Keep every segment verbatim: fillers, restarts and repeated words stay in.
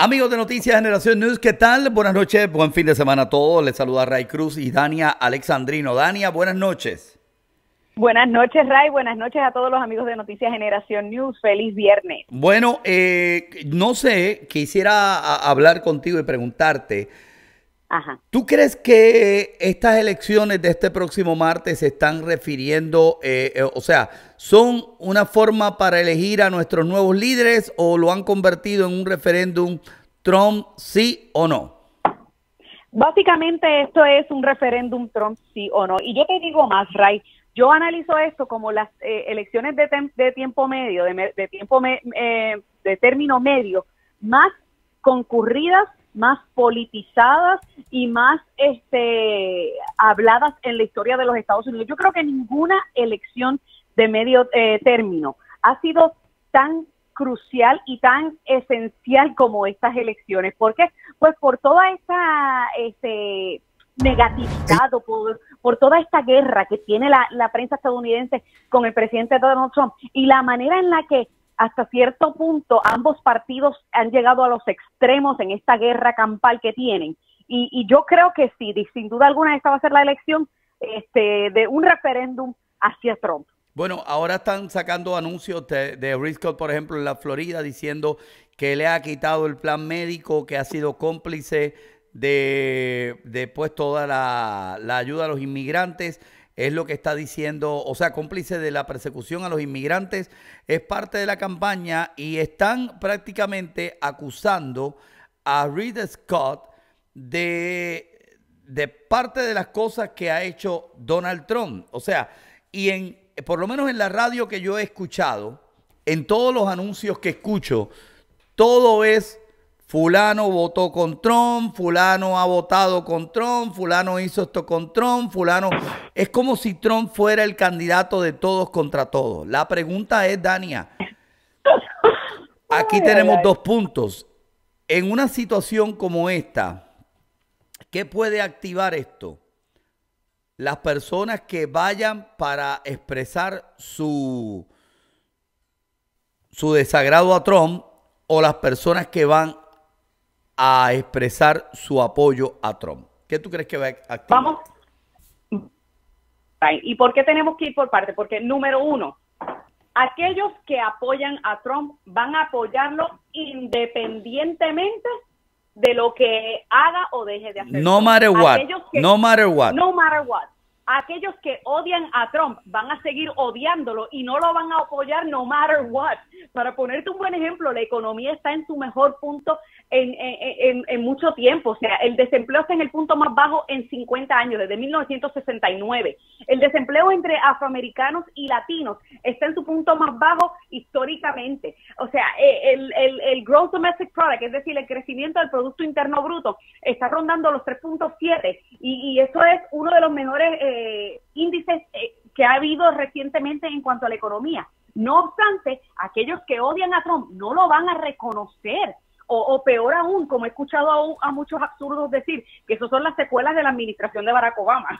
Amigos de Noticias Generación News, ¿qué tal? Buenas noches, buen fin de semana a todos. Les saluda Ray Cruz y Dania Alexandrino. Dania, buenas noches. Buenas noches, Ray. Buenas noches a todos los amigos de Noticias Generación News. Feliz viernes. Bueno, eh, no sé, quisiera a, hablar contigo y preguntarte. Ajá. ¿Tú crees que estas elecciones de este próximo martes se están refiriendo, eh, eh, o sea, son una forma para elegir a nuestros nuevos líderes o lo han convertido en un referéndum Trump sí o no? Básicamente esto es un referéndum Trump sí o no. Y yo te digo más, Ray, yo analizo esto como las eh, elecciones de, de tiempo medio, de, de tiempo me, eh, de término medio, más concurridas, más politizadas y más este habladas en la historia de los Estados Unidos. Yo creo que ninguna elección de medio eh, término ha sido tan crucial y tan esencial como estas elecciones. ¿Por qué? Pues por toda esta este, negatividad o por, por toda esta guerra que tiene la, la prensa estadounidense con el presidente Donald Trump y la manera en la que hasta cierto punto ambos partidos han llegado a los extremos en esta guerra campal que tienen. Y, y yo creo que sí, sin duda alguna esta va a ser la elección este, de un referéndum hacia Trump. Bueno, ahora están sacando anuncios de, de Rick Scott, por ejemplo, en la Florida, diciendo que le ha quitado el plan médico, que ha sido cómplice de, de pues, toda la, la ayuda a los inmigrantes. Es lo que está diciendo, o sea, cómplice de la persecución a los inmigrantes, es parte de la campaña y están prácticamente acusando a Rick Scott de, de parte de las cosas que ha hecho Donald Trump. O sea, y en, por lo menos en la radio que yo he escuchado, en todos los anuncios que escucho, todo es fulano votó con Trump, fulano ha votado con Trump, fulano hizo esto con Trump, fulano... Es como si Trump fuera el candidato de todos contra todos. La pregunta es, Dania, aquí tenemos dos puntos. En una situación como esta, ¿qué puede activar esto? Las personas que vayan para expresar su, su desagrado a Trump o las personas que van a expresar su apoyo a Trump. ¿Qué tú crees que va a activar? Vamos. ¿Y por qué tenemos que ir por parte? Porque, número uno, aquellos que apoyan a Trump van a apoyarlo independientemente de lo que haga o deje de hacer. No matter what. Que, no matter what. No matter what. Aquellos que odian a Trump van a seguir odiándolo y no lo van a apoyar no matter what. Para ponerte un buen ejemplo, la economía está en su mejor punto en, en, en, en mucho tiempo. O sea, el desempleo está en el punto más bajo en cincuenta años, desde mil novecientos sesenta y nueve. El desempleo entre afroamericanos y latinos está en su punto más bajo históricamente. O sea, el, el, el Gross Domestic Product, es decir, el crecimiento del Producto Interno Bruto, está rondando los tres punto siete y, y eso es uno de los mejores eh, índices eh, que ha habido recientemente en cuanto a la economía. No obstante, aquellos que odian a Trump no lo van a reconocer. O, o peor aún, como he escuchado a, a muchos absurdos decir, que eso son las secuelas de la administración de Barack Obama.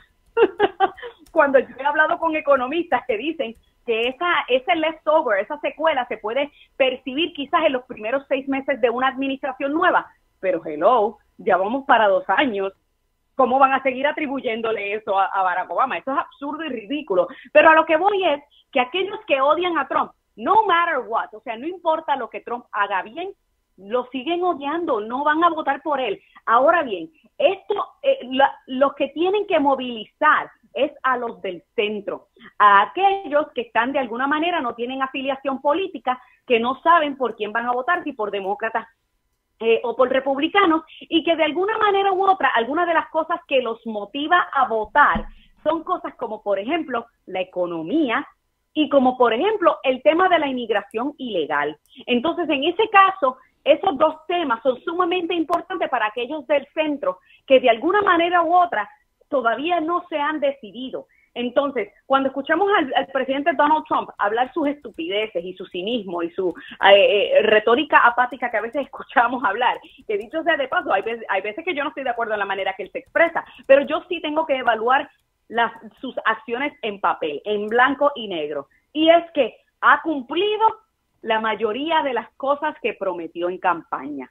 Cuando yo he hablado con economistas que dicen que esa, ese leftover, esa secuela se puede percibir quizás en los primeros seis meses de una administración nueva. Pero hello, ya vamos para dos años. ¿Cómo van a seguir atribuyéndole eso a, a Barack Obama? Eso es absurdo y ridículo. Pero a lo que voy es que aquellos que odian a Trump, no matter what, o sea, no importa lo que Trump haga bien, lo siguen odiando, no van a votar por él. Ahora bien, esto, eh, la, los que tienen que movilizar es a los del centro, a aquellos que están de alguna manera, no tienen afiliación política, que no saben por quién van a votar, si por demócratas eh, o por republicanos, y que de alguna manera u otra, algunas de las cosas que los motiva a votar son cosas como, por ejemplo, la economía, y como, por ejemplo, el tema de la inmigración ilegal. Entonces, en ese caso, esos dos temas son sumamente importantes para aquellos del centro que de alguna manera u otra todavía no se han decidido. Entonces, cuando escuchamos al, al presidente Donald Trump hablar sus estupideces y su cinismo y su eh, eh, retórica apática que a veces escuchamos hablar, que dicho sea de paso, hay veces, hay veces que yo no estoy de acuerdo en la manera que él se expresa, pero yo sí tengo que evaluar las, sus acciones en papel, en blanco y negro. Y es que, ¿ha ha cumplido la mayoría de las cosas que prometió en campaña?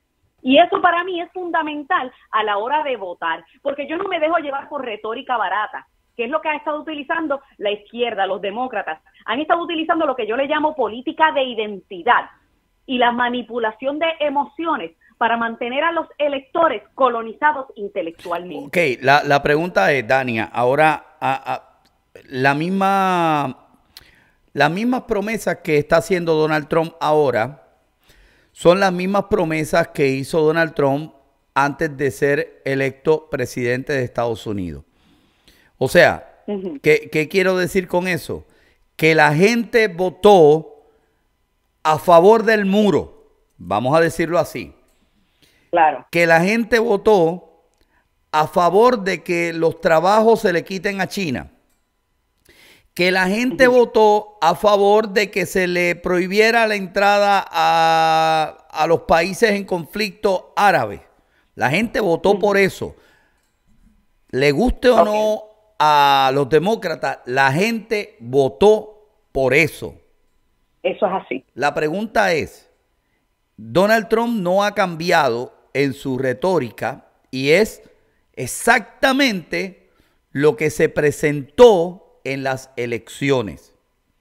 Y eso para mí es fundamental a la hora de votar, porque yo no me dejo llevar por retórica barata, que es lo que ha estado utilizando la izquierda, los demócratas. Han estado utilizando lo que yo le llamo política de identidad y la manipulación de emociones para mantener a los electores colonizados intelectualmente. Ok, la, la pregunta es, Dania, ahora a, a, la misma, las mismas promesas que está haciendo Donald Trump ahora son las mismas promesas que hizo Donald Trump antes de ser electo presidente de Estados Unidos. O sea, uh-huh. ¿qué, ¿qué quiero decir con eso? Que la gente votó a favor del muro, vamos a decirlo así. Claro. Que la gente votó a favor de que los trabajos se le quiten a China. Que la gente uh-huh. votó a favor de que se le prohibiera la entrada a, a los países en conflicto árabes. La gente votó uh-huh. por eso. Le guste o okay. no a los demócratas, la gente votó por eso. Eso es así. La pregunta es, Donald Trump no ha cambiado en su retórica y es exactamente lo que se presentó en las elecciones.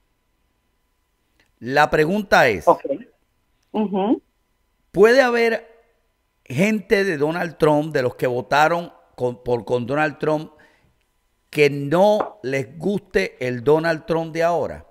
La pregunta es, okay. uh-huh. ¿puede haber gente de Donald Trump, de los que votaron con, por, con Donald Trump, que no les guste el Donald Trump de ahora?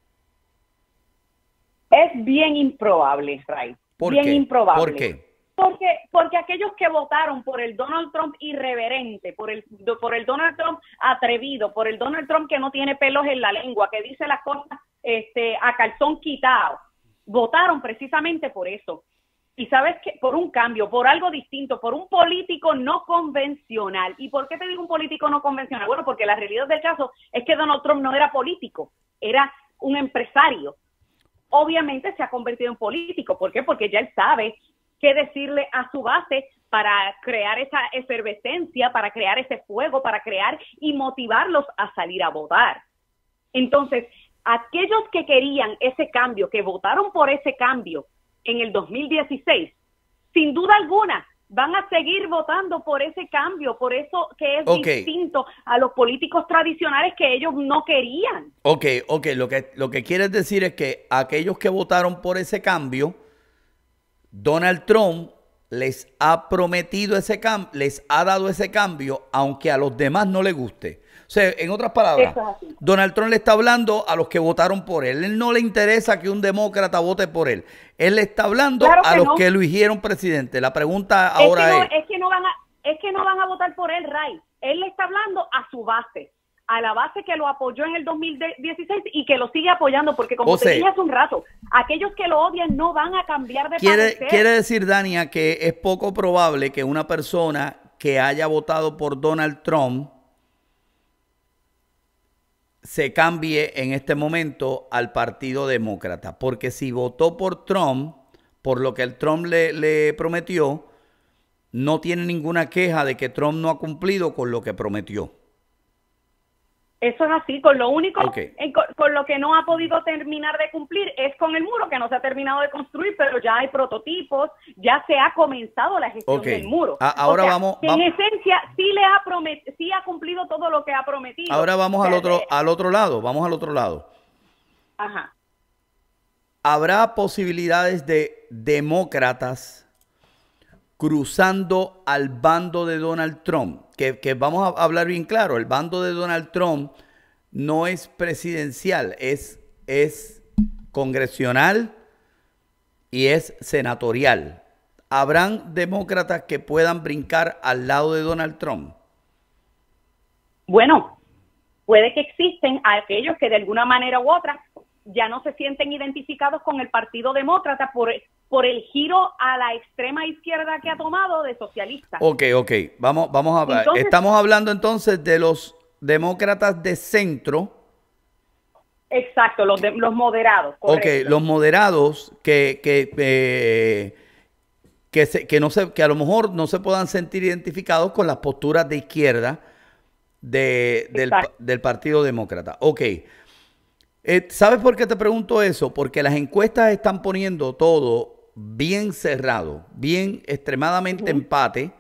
Es bien improbable, Ray. ¿Por bien qué? improbable. ¿Por qué? Porque, porque aquellos que votaron por el Donald Trump irreverente, por el, por el Donald Trump atrevido, por el Donald Trump que no tiene pelos en la lengua, que dice las cosas este, a calzón quitado, votaron precisamente por eso. Y sabes que por un cambio, por algo distinto, por un político no convencional. ¿Y por qué te digo un político no convencional? Bueno, porque la realidad del caso es que Donald Trump no era político, era un empresario. Obviamente se ha convertido en político. ¿Por qué? Porque ya él sabe qué decirle a su base para crear esa efervescencia, para crear ese fuego, para crear y motivarlos a salir a votar. Entonces, aquellos que querían ese cambio, que votaron por ese cambio en el dos mil dieciséis, sin duda alguna, van a seguir votando por ese cambio, por eso que es okay. distinto a los políticos tradicionales que ellos no querían. Ok, ok, lo que, lo que quieres decir es que aquellos que votaron por ese cambio, Donald Trump les ha prometido ese cambio, les ha dado ese cambio, aunque a los demás no les guste. O sea, en otras palabras, Donald Trump le está hablando a los que votaron por él. Él no le interesa que un demócrata vote por él. Él le está hablando claro a los no. que lo eligieron presidente. La pregunta ahora es... Que no, es, es, que no van a, es que no van a votar por él, Ray. Él le está hablando a su base, a la base que lo apoyó en el dos mil dieciséis y que lo sigue apoyando, porque como o te sea, dije hace un rato, aquellos que lo odian no van a cambiar de quiere, parecer. Quiere decir, Dania, que es poco probable que una persona que haya votado por Donald Trump se cambie en este momento al Partido Demócrata, porque si votó por Trump, por lo que el Trump le, le prometió, no tiene ninguna queja de que Trump no ha cumplido con lo que prometió. Eso es así, con lo único, okay. en, con, con lo que no ha podido terminar de cumplir es con el muro, que no se ha terminado de construir, pero ya hay prototipos, ya se ha comenzado la gestión okay. del muro. A, ahora o sea, vamos, en vamos. esencia sí le ha promet, sí ha cumplido todo lo que ha prometido. Ahora vamos o sea, al otro, eh, al otro lado, vamos al otro lado. Ajá. ¿Habrá posibilidades de demócratas cruzando al bando de Donald Trump? Que, que vamos a hablar bien claro, el bando de Donald Trump no es presidencial, es, es congresional y es senatorial. ¿Habrán demócratas que puedan brincar al lado de Donald Trump? Bueno, puede que existen aquellos que de alguna manera u otra ya no se sienten identificados con el Partido Demócrata por, por el giro a la extrema izquierda que ha tomado de socialista. Ok, ok. Vamos, vamos a ver. Estamos hablando entonces de los demócratas de centro. Exacto, los, de, los moderados. Correcto. Ok, los moderados que, que, eh, que, se, que, no se, que a lo mejor no se puedan sentir identificados con las posturas de izquierda de, del, del Partido Demócrata. Ok. Eh, ¿Sabes por qué te pregunto eso? Porque las encuestas están poniendo todo bien cerrado, bien extremadamente uh-huh. empate.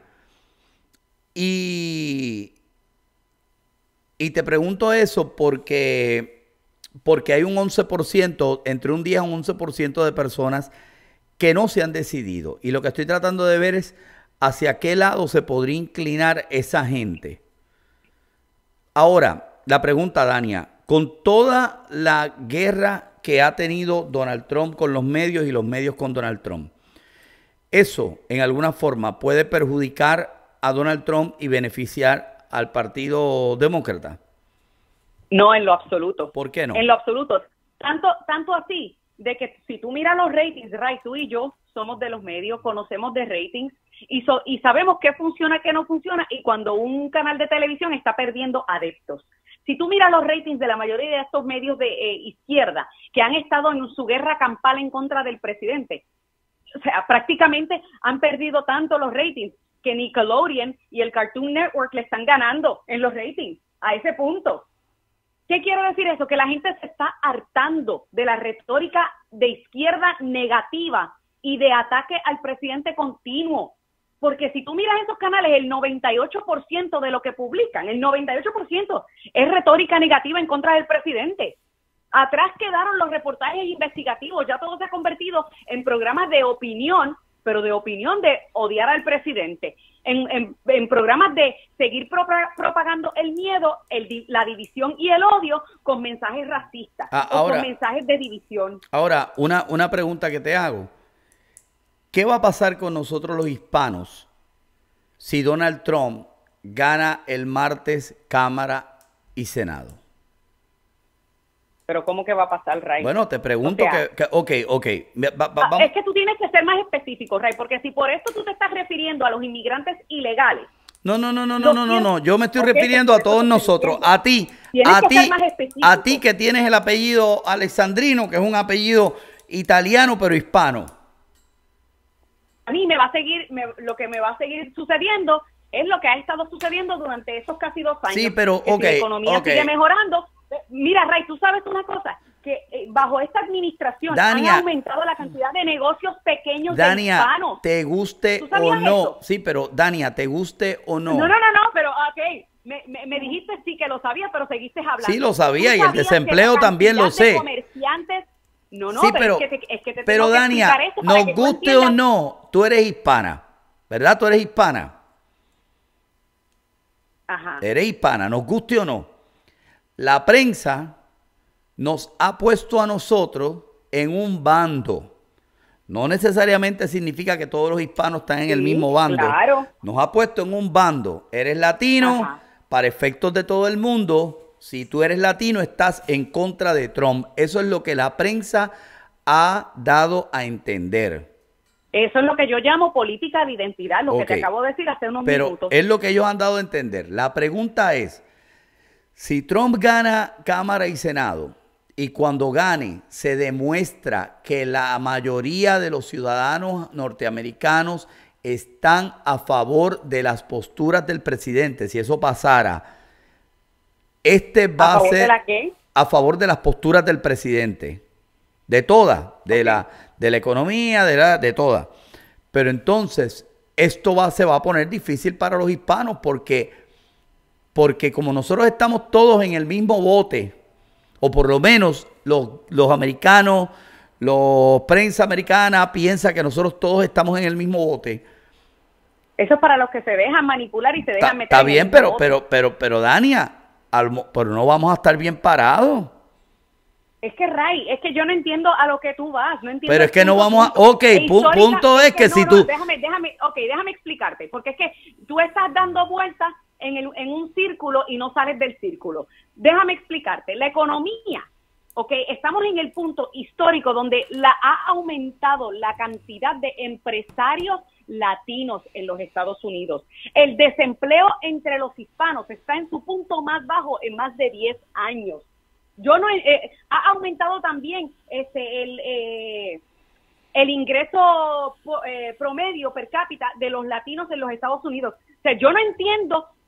Y, y te pregunto eso porque, porque hay un once por ciento, entre un diez y un once por ciento de personas que no se han decidido. Y lo que estoy tratando de ver es hacia qué lado se podría inclinar esa gente. Ahora, la pregunta, Dania, con toda la guerra que ha tenido Donald Trump con los medios y los medios con Donald Trump, ¿eso en alguna forma puede perjudicar a Donald Trump y beneficiar al Partido Demócrata? No, en lo absoluto. ¿Por qué no? En lo absoluto. Tanto, tanto así, de que si tú miras los ratings, Ray, tú y yo somos de los medios, conocemos de ratings y, so, y sabemos qué funciona, qué no funciona, y cuando un canal de televisión está perdiendo adeptos. Si tú miras los ratings de la mayoría de estos medios de eh, izquierda que han estado en su guerra campal en contra del presidente, o sea, prácticamente han perdido tanto los ratings que Nickelodeon y el Cartoon Network le están ganando en los ratings, a ese punto. ¿Qué quiero decir eso? Que la gente se está hartando de la retórica de izquierda negativa y de ataque al presidente continuo. Porque si tú miras esos canales, el noventa y ocho por ciento de lo que publican, el noventa y ocho por ciento es retórica negativa en contra del presidente. Atrás quedaron los reportajes investigativos, ya todo se ha convertido en programas de opinión, pero de opinión de odiar al presidente, en, en, en programas de seguir pro, propagando el miedo, el, la división y el odio con mensajes racistas, ah, ahora, o con mensajes de división. Ahora, una, una pregunta que te hago. ¿Qué va a pasar con nosotros los hispanos si Donald Trump gana el martes Cámara y Senado? Pero ¿cómo que va a pasar, Ray? Bueno, te pregunto, o sea, que, que, ok, ok. Va, va, vamos. Es que tú tienes que ser más específico, Ray, porque si por esto tú te estás refiriendo a los inmigrantes ilegales. No, no, no, no, no, no, no, no. Yo me estoy okay, refiriendo a todos nosotros, a ti, a ti, a ti que tienes el apellido Alexandrino, que es un apellido italiano pero hispano. A mí me va a seguir, me, lo que me va a seguir sucediendo es lo que ha estado sucediendo durante esos casi dos años. Sí, pero, ok, si la economía okay. sigue mejorando. Mira, Ray, tú sabes una cosa, que eh, bajo esta administración Dania, han aumentado la cantidad de negocios pequeños Dania, de hispanos. te guste o no. Eso? Sí, pero Dania, ¿te guste o no? No, no, no, no, pero ok. Me, me, me dijiste sí que lo sabías, pero seguiste hablando. Sí, lo sabía, y el desempleo también lo sé. Comerciantes, no, no, sí, pero, pero, es que te, es que te pero tengo Dania, que esto nos guste o no, tú eres hispana, ¿verdad? Tú eres hispana. Ajá. Eres hispana, nos guste o no. La prensa nos ha puesto a nosotros en un bando. No necesariamente significa que todos los hispanos están en sí, el mismo bando. Claro. Nos ha puesto en un bando. Eres latino, ajá, para efectos de todo el mundo. Si tú eres latino, estás en contra de Trump. Eso es lo que la prensa ha dado a entender. Eso es lo que yo llamo política de identidad, lo okay. que te acabo de decir hace unos Pero minutos. Es lo que ellos han dado a entender. La pregunta es, si Trump gana Cámara y Senado, y cuando gane se demuestra que la mayoría de los ciudadanos norteamericanos están a favor de las posturas del presidente, si eso pasara, este va a, ¿A ser de la qué? a favor de las posturas del presidente, de todas, de, okay. la, de la economía, de, la, de todas. Pero entonces esto va, se va a poner difícil para los hispanos porque, porque como nosotros estamos todos en el mismo bote, o por lo menos los, los americanos, la prensa americana piensa que nosotros todos estamos en el mismo bote. Eso es para los que se dejan manipular y se dejan meter. Está bien, pero, pero, pero, pero, Dania, al, pero no vamos a estar bien parados. Es que, Ray, es que yo no entiendo a lo que tú vas. No entiendo. Pero es que no vamos a... Ok, punto, punto es, es que, que no, si tú... No, déjame, déjame, ok, déjame explicarte. Porque es que tú estás dando vueltas en, el, en un círculo y no sales del círculo. Déjame explicarte. La economía, ok, estamos en el punto histórico donde la ha aumentado la cantidad de empresarios latinos en los Estados Unidos. El desempleo entre los hispanos está en su punto más bajo en más de diez años. Yo no eh, ha aumentado también este el eh, el ingreso eh, promedio per cápita de los latinos en los Estados Unidos. O sea, yo no entiendo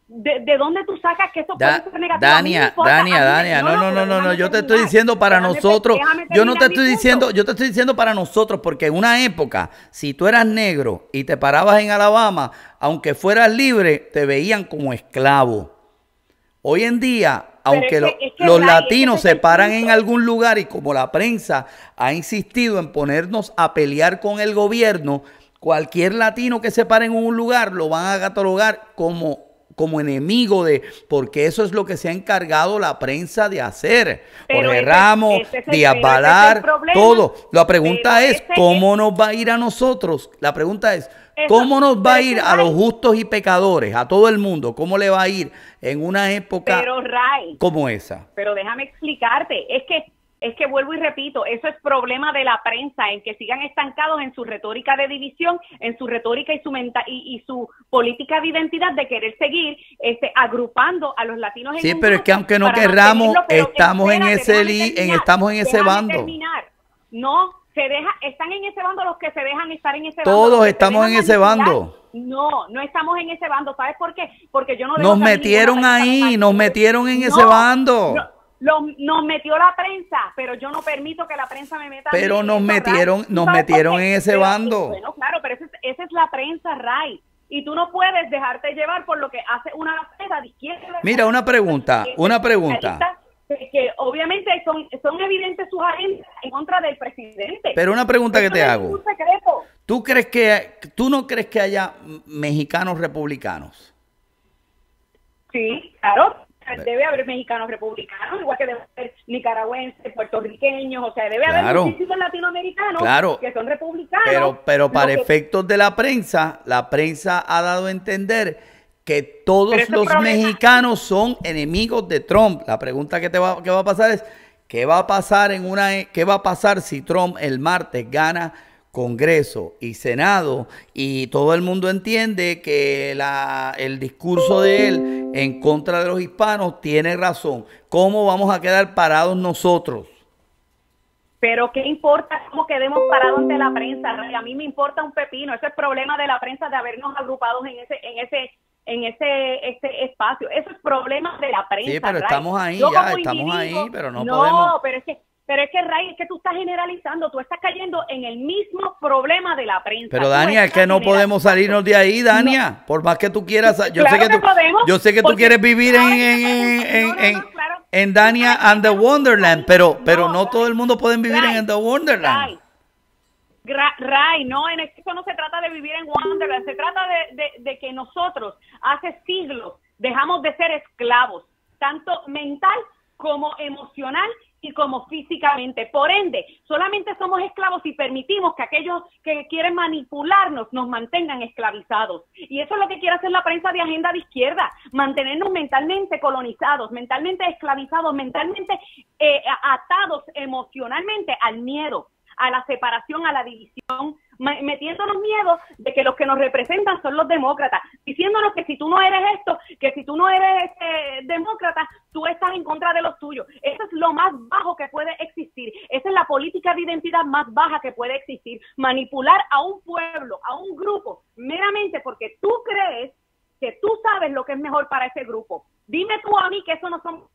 ¿De, de dónde tú sacas que eso Da, puede ser negativo? Dania, Dania, Dania, no, no, no, no, no, yo te estoy diciendo para nosotros, yo no te estoy diciendo, yo te estoy diciendo para nosotros, porque en una época, si tú eras negro y te parabas en Alabama, aunque fueras libre, te veían como esclavo. Hoy en día, aunque lo, es que, los Ray, latinos se paran en algún lugar y como la prensa ha insistido en ponernos a pelear con el gobierno, cualquier latino que se pare en un lugar lo van a catalogar como como enemigo de, porque eso es lo que se ha encargado la prensa de hacer. Jorge Ramos, Díaz Balar, todo. La pregunta es, ¿cómo nos va a ir a nosotros? La pregunta es, ¿cómo nos va a ir a los justos y pecadores, a todo el mundo? ¿Cómo le va a ir en una época pero, Ray, como esa? Pero déjame explicarte, es que Es que vuelvo y repito, eso es problema de la prensa, en que sigan estancados en su retórica de división, en su retórica y su menta y, y su política de identidad de querer seguir este, agrupando a los latinos en sí, un pero es que aunque no querramos, estamos en ese li, en, estamos en ese bando. Terminar. No, se deja, están en ese bando los que se dejan estar en ese bando. Todos estamos en ese bando. No, no estamos en ese bando. ¿Sabes por qué? Porque yo no nos metieron ahí, nos metieron en no, ese bando. No, Lo, nos metió la prensa, pero yo no permito que la prensa me meta. Pero nos metieron, nos metieron en ese pero, bando. Bueno, claro, pero esa es, esa es la prensa, Ray. Y tú no puedes dejarte llevar por lo que hace una prensa de izquierda. Mira, una pregunta, una pregunta. Que, que obviamente son, son evidentes sus agendas en contra del presidente. Pero una pregunta que Eso te no hago. Es un secreto. ¿Tú crees que, tú no crees que haya mexicanos republicanos? Sí, claro. Debe haber mexicanos republicanos, igual que debe haber nicaragüenses, puertorriqueños, o sea, debe claro, haber muchísimos latinoamericanos claro, que son republicanos. Pero, pero para que, efectos de la prensa, la prensa ha dado a entender que todos los problema. mexicanos son enemigos de Trump. La pregunta que te va, que va a pasar es, ¿qué va a pasar en una, qué va a pasar si Trump el martes gana Congreso y Senado y todo el mundo entiende que la, el discurso de él en contra de los hispanos tiene razón? ¿Cómo vamos a quedar parados nosotros? Pero ¿qué importa cómo quedemos parados ante la prensa? A mí me importa un pepino. Ese es el problema de la prensa, de habernos agrupados en ese en ese en ese ese espacio. Eso es problema de la prensa. Sí, pero Ray. estamos ahí Yo ya, estamos ahí, pero no, no podemos. No, pero es que Pero es que, Ray, es que tú estás generalizando, tú estás cayendo en el mismo problema de la prensa. Pero, Dania, es que no podemos salirnos de ahí, Dania. No. Por más que tú quieras, yo claro sé que, que tú, podemos, yo sé que tú quieres vivir en, en, en, no, no, en, no, claro. en Dania and the Wonderland, pero, pero no, no todo el mundo puede vivir Ray, en the Wonderland. Ray, Ray, no, en eso no se trata de vivir en Wonderland, se trata de, de, de que nosotros hace siglos dejamos de ser esclavos, tanto mental como emocional y como físicamente. Por ende, solamente somos esclavos si permitimos que aquellos que quieren manipularnos nos mantengan esclavizados. Y eso es lo que quiere hacer la prensa de agenda de izquierda, mantenernos mentalmente colonizados, mentalmente esclavizados, mentalmente eh, atados emocionalmente al miedo, a la separación, a la división, metiéndonos miedo de que los que nos representan son los demócratas, diciéndonos que si tú no eres esto, que si tú no eres este, demócrata, tú estás en contra de los tuyos. Eso es lo más bajo que puede existir. Esa es la política de identidad más baja que puede existir. Manipular a un pueblo, a un grupo, meramente porque tú crees que tú sabes lo que es mejor para ese grupo. Dime tú a mí que eso no son...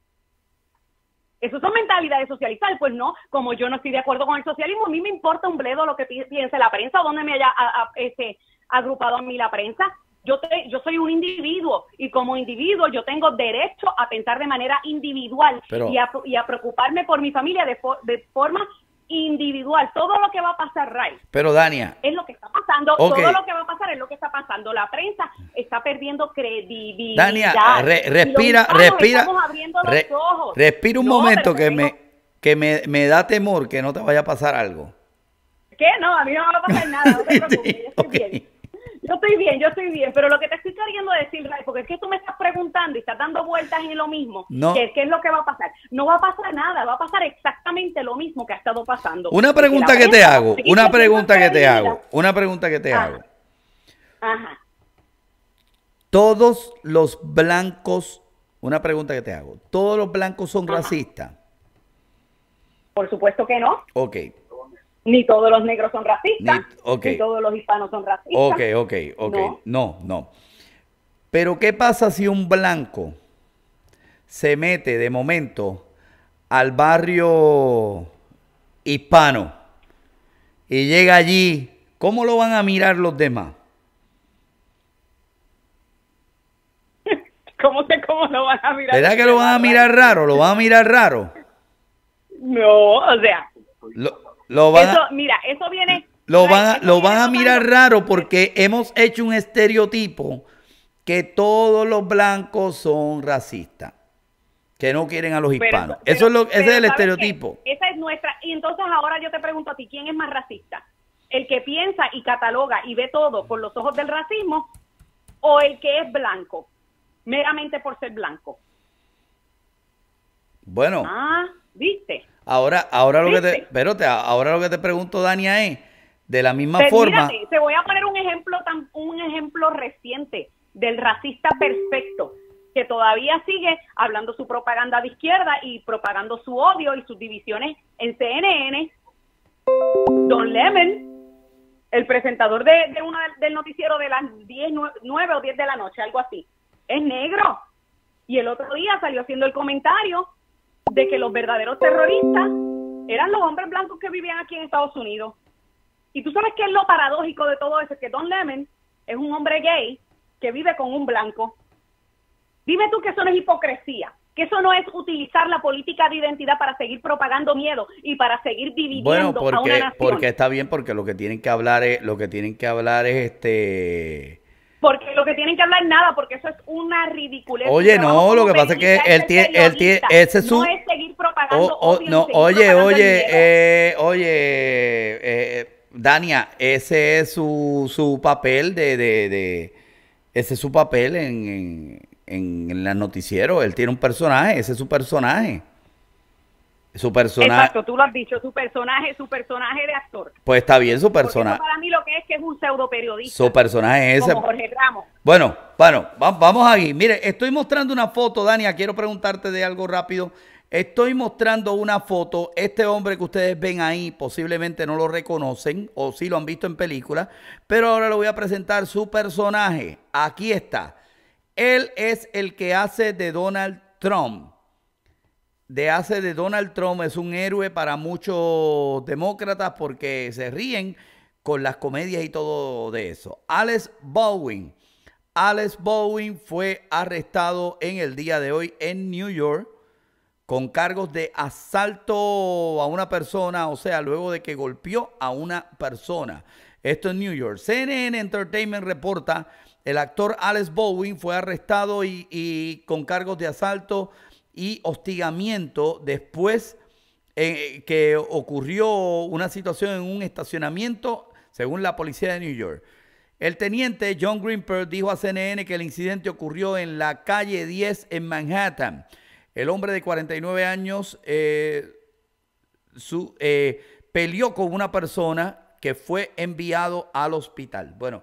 Eso son mentalidades socialistas. Pues no, como yo no estoy de acuerdo con el socialismo, a mí me importa un bledo lo que piense la prensa, o dónde me haya a, a, este, agrupado a mí la prensa. Yo, te, yo soy un individuo y como individuo yo tengo derecho a pensar de manera individual Pero, y, a, y a preocuparme por mi familia de, for, de forma individual. Todo lo que va a pasar, Ray, Pero Dania, es lo que está pasando. Okay. Todo lo que va a pasar es lo que está pasando. La prensa está perdiendo credibilidad. Dania, re, respira, respira, re, respira un no, momento que, tengo... me, que me, me da temor que no te vaya a pasar algo. ¿Qué? No, a mí no me va a pasar nada, no te preocupes, sí, yo estoy okay. bien. Yo estoy bien, yo estoy bien, pero lo que te estoy queriendo decir, Ray, porque es que tú me estás preguntando y estás dando vueltas en lo mismo, no. ¿qué, ¿qué es lo que va a pasar? No va a pasar nada, va a pasar exactamente lo mismo que ha estado pasando. Una pregunta que te hago, una pregunta que te hago, una pregunta que te hago. Ajá. Todos los blancos, una pregunta que te hago, ¿todos los blancos son Ajá. racistas? Por supuesto que no. Ok. Ni todos los negros son racistas, ni, okay. ni todos los hispanos son racistas. Ok, ok, ok. No, no. no. Pero ¿qué pasa si un blanco se mete de momento al barrio hispano y llega allí? ¿Cómo lo van a mirar los demás? ¿Cómo que cómo lo van a mirar? ¿Verdad que lo van a mirar raro? ¿Lo van a mirar raro? No, o sea, Lo, lo van eso, a, mira, eso viene... lo van a, eso lo viene van a mirar pasando- raro porque hemos hecho un estereotipo que todos los blancos son racistas, que no quieren a los Pero- hispanos. pero- Eso es lo, ese pero es el ¿sabes estereotipo. qué? Esa es nuestra... Y entonces ahora yo te pregunto a ti, ¿quién es más racista? ¿El que piensa y cataloga y ve todo con los ojos del racismo o el que es blanco, meramente por ser blanco? Bueno, Ah, ¿viste? ahora, ahora lo que te, ¿Viste? espérate, ahora lo que te pregunto, Dania, es de la misma Pues forma. mírate, te voy a poner un ejemplo tan, un ejemplo reciente del racista perfecto que todavía sigue hablando su propaganda de izquierda y propagando su odio y sus divisiones en C N N. Don Lemon, el presentador de, de una del noticiero de las diez, nueve o diez de la noche, algo así, es negro. Y el otro día salió haciendo el comentario de que los verdaderos terroristas eran los hombres blancos que vivían aquí en Estados Unidos. Y tú sabes qué es lo paradójico de todo eso, que Don Lemon es un hombre gay que vive con un blanco. Dime tú que eso no es hipocresía, que eso no es utilizar la política de identidad para seguir propagando miedo y para seguir dividiendo Bueno, a una porque, nación. porque está bien, porque lo que tienen que hablar es, lo que tienen que hablar es este. Porque lo que tienen que hablar nada, porque eso es una ridiculez. Oye, Su trabajo no, lo como que pasa es que periodista él es tiene, ser él tiene, periodista, ese es su. no es seguir propagando o- o- odio, ni no, seguir oye, propagando el oye, miedo. eh, oye, eh, Dania, ese es su, su papel de, de, de, ese es su papel en, en, en el noticiero. Él tiene un personaje, ese es su personaje. Su personaje. Exacto, tú lo has dicho, su personaje, su personaje de actor. Pues está bien, su Porque personaje. eso para mí lo que es que es un pseudo periodista. Su personaje es ese. Como Jorge Ramos. Bueno, bueno, va- vamos aquí. Mire, estoy mostrando una foto, Dania, quiero preguntarte de algo rápido. Estoy mostrando una foto. Este hombre que ustedes ven ahí posiblemente no lo reconocen o sí lo han visto en películas, pero ahora le voy a presentar su personaje. Aquí está. Él es el que hace de Donald Trump. De hace de Donald Trump, es un héroe para muchos demócratas porque se ríen con las comedias y todo de eso. Alec Baldwin. Alec Baldwin fue arrestado en el día de hoy en New York con cargos de asalto a una persona, o sea, luego de que golpeó a una persona. Esto en New York. C N N Entertainment reporta, el actor Alec Baldwin fue arrestado y, y con cargos de asalto y hostigamiento después eh, que ocurrió una situación en un estacionamiento, según la policía de New York. El teniente John Greenberg dijo a C N N que el incidente ocurrió en la calle diez en Manhattan. El hombre de cuarenta y nueve años eh, su, eh, peleó con una persona que fue enviado al hospital. Bueno,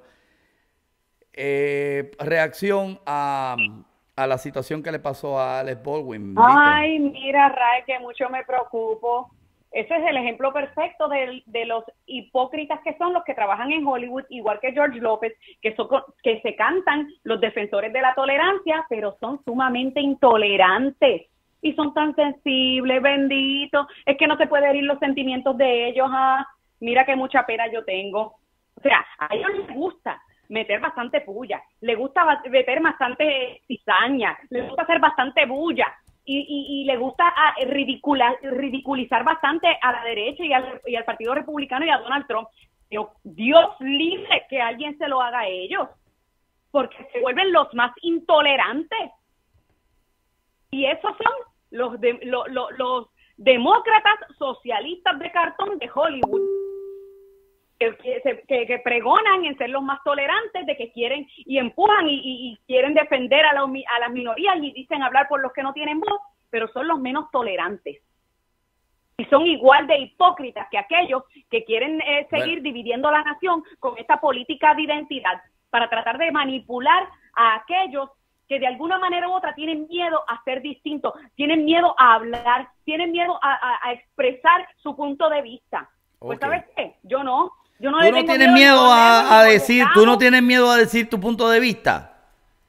eh, reacción a, a la situación que le pasó a Alec Baldwin. ¿Viste? Ay, mira, Ray, que mucho me preocupo. Ese es el ejemplo perfecto de, de los hipócritas que son los que trabajan en Hollywood, igual que George López, que, son, que se cantan los defensores de la tolerancia, pero son sumamente intolerantes. Y son tan sensibles, benditos. Es que no se puede herir los sentimientos de ellos. Ah, mira que mucha pena yo tengo. O sea, a ellos les gusta meter bastante puya, les gusta meter bastante cizaña, les gusta hacer bastante bulla. Y, y, y le gusta a ridicula, ridiculizar bastante a la derecha y al, y al Partido Republicano y a Donald Trump. Pero Dios libre que alguien se lo haga a ellos, porque se vuelven los más intolerantes. Y esos son los, de, lo, lo, los demócratas socialistas de cartón de Hollywood, que, que, que, que pregonan en ser los más tolerantes, de que quieren y empujan y, y, y quieren defender a, la, a las minorías y dicen hablar por los que no tienen voz, pero son los menos tolerantes. Y son igual de hipócritas que aquellos que quieren eh, seguir bueno. dividiendo la nación con esta política de identidad para tratar de manipular a aquellos que de alguna manera u otra tienen miedo a ser distintos, tienen miedo a hablar, tienen miedo a, a, a expresar su punto de vista. Pues, okay. ¿sabes qué? Yo no. Yo no ¿Tú no tienes miedo, miedo a, a decir, tú no tienes miedo a decir tu punto de vista?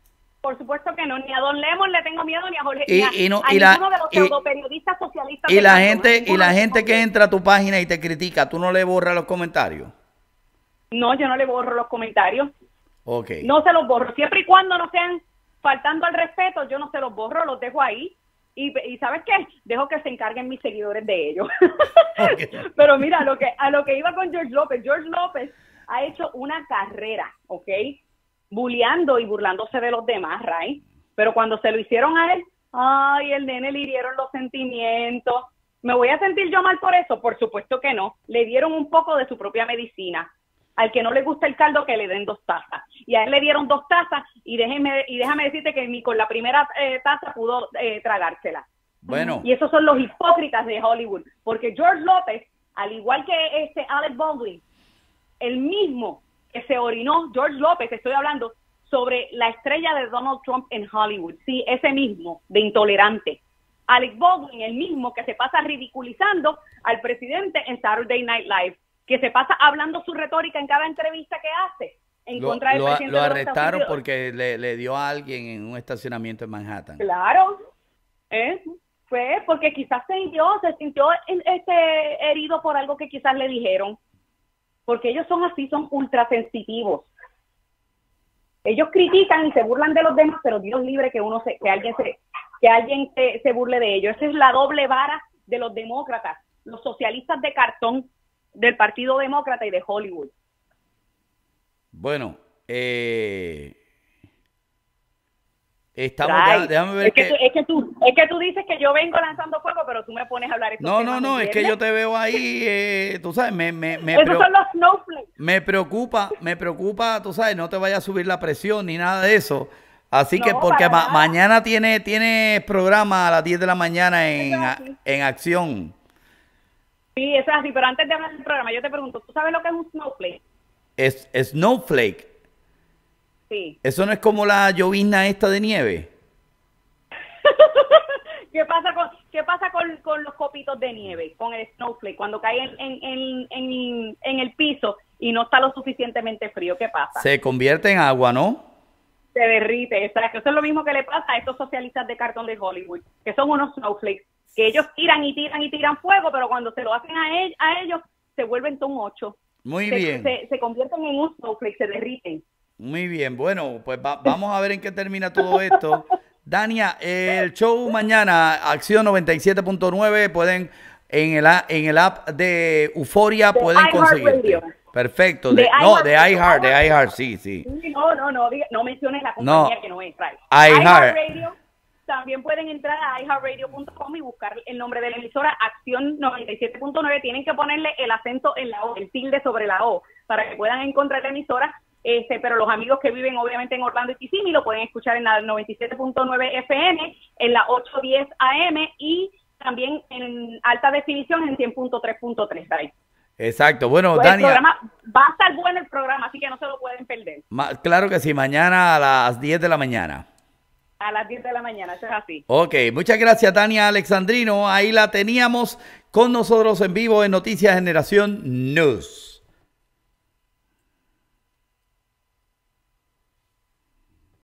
por supuesto que no, ni a Don Lemon le tengo miedo, ni a Jorge, Y, ni a, y no, a y la, ninguno de los y, pseudoperiodistas socialistas. y del la mundo, gente, y ninguno la les gente tengo que miedo. entra a tu página y te critica, ¿tú no le borras los comentarios? No, yo no le borro los comentarios. Ok. No se los borro. Siempre y cuando no sean faltando al respeto, yo no se los borro, los dejo ahí. Y, y ¿sabes qué? Dejo que se encarguen mis seguidores de ellos. Okay. Pero mira, a lo, que, a lo que iba con George López. George López ha hecho una carrera, ¿ok? Bulleando y burlándose de los demás, right? Pero cuando se lo hicieron a él, ay, el nene le hirieron los sentimientos. ¿Me voy a sentir yo mal por eso? Por supuesto que no. Le dieron un poco de su propia medicina. Al que no le gusta el caldo, que le den dos tazas. Y a él le dieron dos tazas y déjeme, y déjame decirte que ni con la primera eh, taza pudo eh, tragársela. Bueno. Y esos son los hipócritas de Hollywood. Porque George López, al igual que este Alec Baldwin, el mismo que se orinó, George López, estoy hablando sobre la estrella de Donald Trump en Hollywood. Sí, ese mismo, de intolerante. Alec Baldwin, el mismo que se pasa ridiculizando al presidente en Saturday Night Live, que se pasa hablando su retórica en cada entrevista que hace en Lo, contra del lo, presidente lo de los Estados arrestaron Unidos. porque le, le dio a alguien en un estacionamiento en Manhattan. Claro, ¿eh? Fue porque quizás se sintió, se sintió este, herido por algo que quizás le dijeron. Porque ellos son así, son ultrasensitivos. Ellos critican y se burlan de los demás, pero Dios libre que uno se, que alguien se, que alguien se, se burle de ellos. Esa es la doble vara de los demócratas, los socialistas de cartón del Partido Demócrata y de Hollywood. Bueno, eh, estamos Ay, ya, déjame ver es que, que... tú, es, que tú, es que tú dices que yo vengo lanzando fuego, pero tú me pones a hablar estos No, temas, no, no, ¿me es que entiendes? yo te veo ahí, eh, tú sabes, me, me, me, Esos preo- son los snowflakes. me preocupa, me preocupa, tú sabes, no te vaya a subir la presión ni nada de eso. Así que No, porque para ma- nada. mañana tiene, tiene programa a las diez de la mañana en, Eso es a- así. en acción. Sí, eso es así, pero antes de hablar del programa, yo te pregunto, ¿tú sabes lo que es un snowflake? Es Snowflake. Sí. Eso no es como la llovizna esta de nieve. ¿Qué pasa con qué pasa con, con los copitos de nieve, con el snowflake, cuando cae en, en, en, en, en el piso y no está lo suficientemente frío? ¿Qué pasa? Se convierte en agua, ¿no? Se derrite. Exacto. Eso es lo mismo que le pasa a estos socialistas de cartón de Hollywood, que son unos snowflakes, que ellos tiran y tiran y tiran fuego, pero cuando se lo hacen a, él, a ellos, se vuelven un ocho. Muy se, bien. Se, se convierten en un snowflake, se derriten. Muy bien, bueno, pues va- vamos a ver en qué termina todo esto. Dania, el show mañana, Acción noventa y siete punto nueve, pueden en el, a- en el app de Euforia De pueden conseguirte. iHeartRadio. Perfecto, De de, no, de iHeart. iHeart, de iHeart, sí, sí. Sí, No, no, no, diga- no menciones la compañía No. que no es. Right. iHeart. iHeartRadio. También pueden entrar a i heart radio punto com y buscar el nombre de la emisora, Acción noventa y siete punto nueve. Tienen que ponerle el acento en la O, el tilde sobre la O, para que puedan encontrar la emisora. Este, pero los amigos que viven obviamente en Orlando y Kissimmee lo pueden escuchar en la noventa y siete punto nueve F M, en la ochocientos diez A M y también en alta definición en cien punto tres punto tres. Right. Exacto, bueno, Pues el Dania, programa, va a estar bueno el programa, así que no se lo pueden perder. ma- claro que sí, mañana a las diez de la mañana. A las diez de la mañana, eso es así. Ok, muchas gracias, Tania Alexandrino. Ahí la teníamos con nosotros en vivo en Noticias Generación News.